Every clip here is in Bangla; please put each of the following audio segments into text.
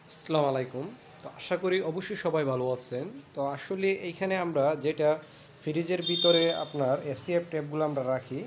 আসসালামু আলাইকুম। তো আশা করি অবশ্যই সবাই ভালো আছেন। তো আসলে এইখানে আমরা যেটা ফ্রিজের ভিতরে আপনার এসিএফ ট্যাপগুলো আমরা রাখি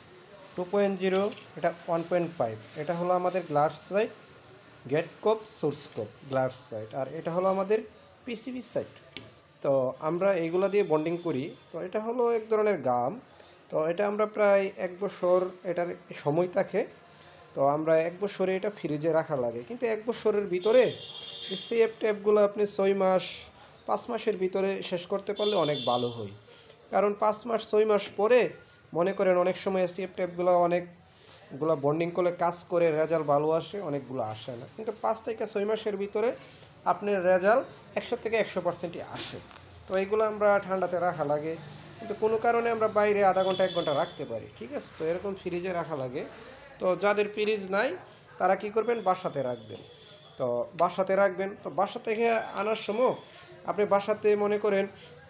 2.0, এটা 1.5, এটা হলো আমাদের glass side, gate COF, source COF, glass side, আর এটা হলো আমাদের পিসিবি সাইড। তো আমরা এইগুলা দিয়ে বন্ডিং করি। তো এটা হলো এক ধরনের গাম। তো এটা আমরা প্রায় 1 বছর এটার সময় থাকে। তো আমরা 1 বছরে এটা ফ্রিজে রাখা লাগে, কিন্তু 1 বছরের ভিতরে সিএফ ট্যাপগুলো আপনি 6 মাস 5 মাসের ভিতরে শেষ করতে পারলে অনেক ভালো হয়। কারণ 5 মাস 6 মাস পরে মনে করেন অনেক সময় সিএফ ট্যাপগুলো অনেকগুলো বন্ডিং করলে কাজ করে রেজাল্ট ভালো আসে, অনেকগুলো আসে না, কিন্তু 5 থেকে 6 মাসের ভিতরে আপনার রেজাল্ট 100 থেকে 100%ই আসে। তো এইগুলো আমরা ঠান্ডাতে রাখা লাগে, কিন্তু কোনো কারণে আমরা বাইরে আধা ঘন্টা 1 ঘন্টা রাখতে পারি, ঠিক আছে। তো এরকম ফ্রিজে রাখা লাগে। তো যাদের ফ্রিজ নাই তারা কি করবেন, বাসাতে রাখবেন। তো বাসাতে রাখবেন, তো বাসা থেকে আনার সময় আপনি বাসাতে মনে করেন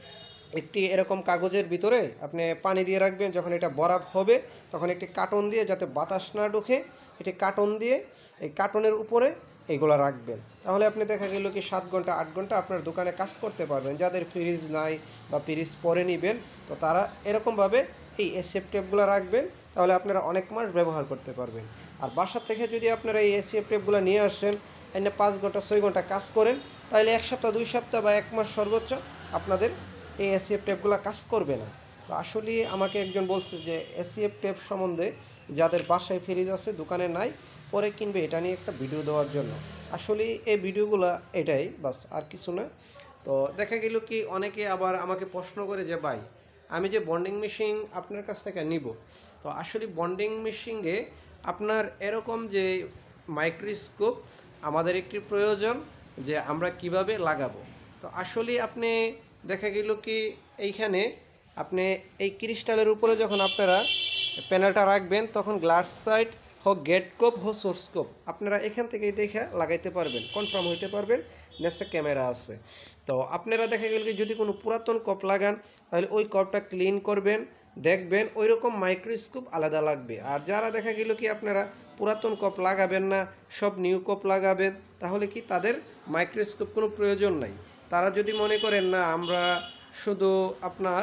একটি এরকম কাগজের ভিতরে আপনি পানি দিয়ে রাখবেন। যখন এটা বরফ হবে তখন একটি কার্টন দিয়ে, যাতে বাতাস না ঢুকে, এটি কার্টন দিয়ে এই কার্টনের উপরে এইগুলো রাখবেন। তাহলে আপনি দেখা গেল কি 7 ঘন্টা 8 ঘন্টা আপনার দোকানে কাজ করতে পারবেন। যাদের ফ্রিজ নাই বা ফ্রিজ পরে নেবেন, তো তারা এরকমভাবে এই এসএফ টেপগুলো রাখবেন, তাহলে আপনারা অনেক মাস ব্যবহার করতে পারবেন। আর বাসা থেকে যদি আপনারা এই এসএফ টেপগুলো নিয়ে আসেন, এনে 5 ঘন্টা 6 ঘন্টা কাজ করেন, তাহলে 1 সপ্তাহ 2 সপ্তাহ বা 1 মাস সর্বোচ্চ আপনাদের এই এসিএফ টেপগুলো কাজ করবে না। তো আসলে আমাকে একজন বলছে যে এসিএফ টেপ সম্বন্ধে যাদের বাসায় ফ্রিজ আছে, দোকানে নাই, পরে কিনবে, এটা নিয়ে একটা ভিডিও দেওয়ার জন্য। আসলে এই ভিডিওগুলো এটাই, বাস আর কিছু না। তো দেখা গেল কি অনেকে আবার আমাকে প্রশ্ন করে যে ভাই, আমি যে বন্ডিং মেশিন আপনার কাছ থেকে নিব, তো আসলে বন্ডিং মেশিনে আপনার এরকম যে মাইক্রোস্কোপ আমাদের একটি প্রয়োজন, যে আমরা কিভাবে লাগাবো। তো আসলে আপনি দেখা গেল কি এইখানে আপনি এই ক্রিস্টালের উপরে যখন আপনারা প্যানেলটা রাখবেন, তখন গ্লাস সাইড হোক, গেট কোপ হোক, সোর্স কোপ, আপনারা এখান থেকেই দেখে লাগাইতে পারবেন, কনফার্ম হইতে পারবেন নেক্সট ক্যামেরা আছে। তো আপনারা দেখা গেল কি যদি কোনো পুরাতন কপ লাগান, তাহলে ওই কপটা ক্লিন করবেন, দেখবেন ওই রকম মাইক্রোস্কোপ আলাদা লাগবে। আর যারা দেখা গেল কি আপনারা পুরাতন কপ লাগাবেন না, সব নিউ কপ লাগাবেন, তাহলে কি তাদের মাইক্রোস্কোপ কোনো প্রয়োজন নাই। তারা যদি মনে করেন না আমরা শুধু আপনার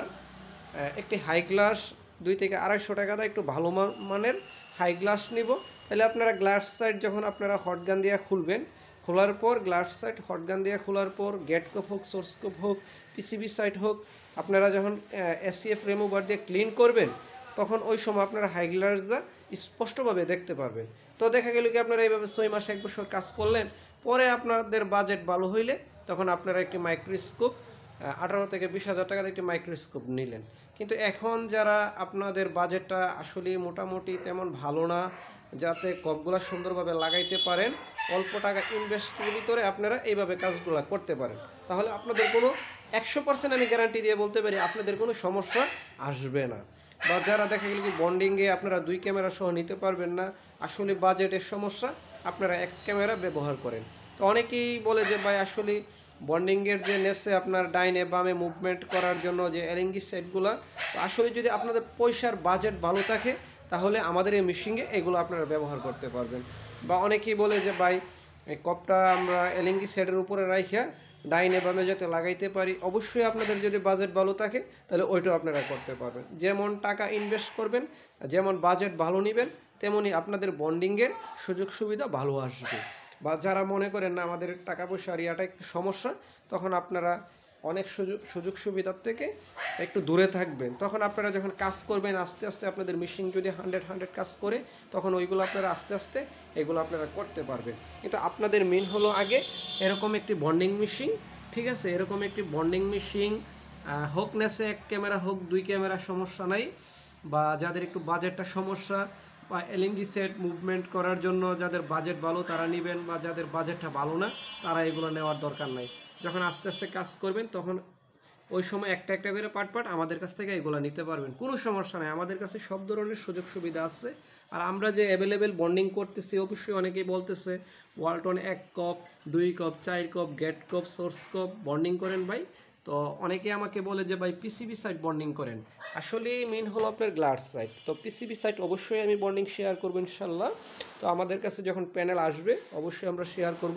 একটি হাই গ্লাস 200 থেকে 250 টাকা দেয় একটু ভালো মানের হাই গ্লাস নিব, তাহলে আপনারা গ্লাস সাইড যখন আপনারা হটগান দিয়ে খুলবেন, খোলার পর গ্লাস সাইড হটগান দিয়ে খোলার পর গেট কোপ হোক, সোর্স কোপ হোক, পিসিবি সাইড হোক, আপনারা যখন এসিএফ রিমুভার দিয়ে ক্লিন করবেন, তখন ওই সময় আপনারা হাই গ্লাসটা স্পষ্টভাবে দেখতে পারবেন। তো দেখা গেল কি আপনারা এইভাবে 6 মাস 1 বছর কাজ করলেন, পরে আপনাদের বাজেট ভালো হইলে তখন আপনারা একটি মাইক্রোস্কোপ 18 থেকে 20 হাজার টাকার একটি মাইক্রোস্কোপ নিলেন। কিন্তু এখন যারা আপনাদের বাজেটটা আসলে মোটামুটি তেমন ভালো না, যাতে কপগুলো সুন্দরভাবে লাগাইতে পারেন, অল্প টাকা ইনভেস্টের ভিতরে আপনারা এইভাবে কাজগুলো করতে পারেন, তাহলে আপনাদের কোনো 100% আমি গ্যারান্টি দিয়ে বলতে পারি আপনাদের কোনো সমস্যা আসবে না। বা যারা দেখা গেল কি বন্ডিংয়ে আপনারা 2 ক্যামেরা সহ নিতে পারবেন না, আসলে বাজেটের সমস্যা, আপনারা 1 ক্যামেরা ব্যবহার করেন। তো অনেকেই বলে যে ভাই আসলে বন্ডিংয়ের যে নেসে আপনার ডাইনে বামে মুভমেন্ট করার জন্য যে এলএনজি সেটগুলো, আসলে যদি আপনাদের পয়সার বাজেট ভালো থাকে, তাহলে আমাদের এই মেশিনে এগুলো আপনারা ব্যবহার করতে পারবেন। বা অনেকেই বলে যে ভাই এই কপটা আমরা এলএনজি সেটের উপরে রাইখা ডাইনে বামে যাতে লাগাইতে পারি, অবশ্যই আপনাদের যদি বাজেট ভালো থাকে তাহলে ওইটাও আপনারা করতে পারবেন। যেমন টাকা ইনভেস্ট করবেন, যেমন বাজেট ভালো নেবেন, তেমনই আপনাদের বন্ডিংয়ের সুযোগ সুবিধা ভালো আসবে। বা যারা মনে করেন না আমাদের টাকা পয়সার ইয়াটা একটু সমস্যা, তখন আপনারা অনেক সুযোগ সুবিধার থেকে একটু দূরে থাকবেন। তখন আপনারা যখন কাজ করবেন, আস্তে আস্তে আপনাদের মেশিন যদি 100 কাজ করে, তখন ওইগুলো আপনারা আস্তে আস্তে এগুলো আপনারা করতে পারবেন। কিন্তু আপনাদের মেন হলো আগে এরকম একটি বন্ডিং মেশিন, ঠিক আছে, এরকম একটি বন্ডিং মেশিন হোক নেসে 1 ক্যামেরা হোক 2 ক্যামেরা, সমস্যা নাই। বা যাদের একটু বাজেটটা সমস্যা, বা এলএনজি সেট মুভমেন্ট করার জন্য যাদের বাজেট ভালো তারা নেবেন, বা যাদের বাজেটটা ভালো না তারা এগুলো নেওয়ার দরকার নাই। যখন আস্তে আস্তে কাজ করবেন, তখন ওই সময় একটা একটা করে পার্ট পার্ট আমাদের কাছ থেকে এগুলো নিতে পারবেন, কোনো সমস্যা নেই। আমাদের কাছে সব ধরনের সুযোগ সুবিধা আছে। আর আমরা যে অ্যাভেলেবেল বন্ডিং করতেছি, অবশ্যই অনেকেই বলতেছে Walton 1 COF 2 COF 4 COF gate COF source COF bonding করেন ভাই। তো অনেকে আমাকে বলে যে ভাই পিসিবি সাইট বন্ডিং করেন। আসলে মেন হলো আপনার গ্লাস সাইট। তো পিসিবি সাইট অবশ্যই আমি বন্ডিং শেয়ার করবো ইনশাল্লাহ। তো আমাদের কাছে যখন প্যানেল আসবে অবশ্যই আমরা শেয়ার করব।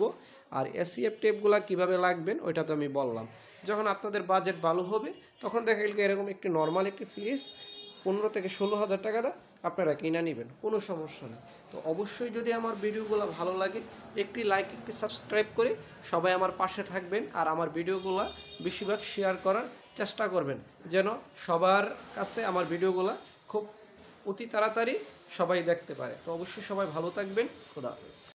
আর এসিএফ টেপগুলো কীভাবে লাগবেন ওইটা তো আমি বললাম। যখন আপনাদের বাজেট ভালো হবে তখন দেখা গেল এরকম একটি নর্মাল একটি ফ্রিজ 15 থেকে 16,000 টাকা দা আপনারা কিনে নেবেন, কোনো সমস্যা নেই। তো অবশ্যই যদি আমার ভিডিওগুলো ভালো লাগে একটি লাইক একটি সাবস্ক্রাইব করে সবাই আমার পাশে থাকবেন, আর আমার ভিডিওগুলো বেশিরভাগ শেয়ার করার চেষ্টা করবেন যেন সবার কাছে আমার ভিডিওগুলো খুব অতি তাড়াতাড়ি সবাই দেখতে পারে। তো অবশ্যই সবাই ভালো থাকবেন। খোদা হাফেজ।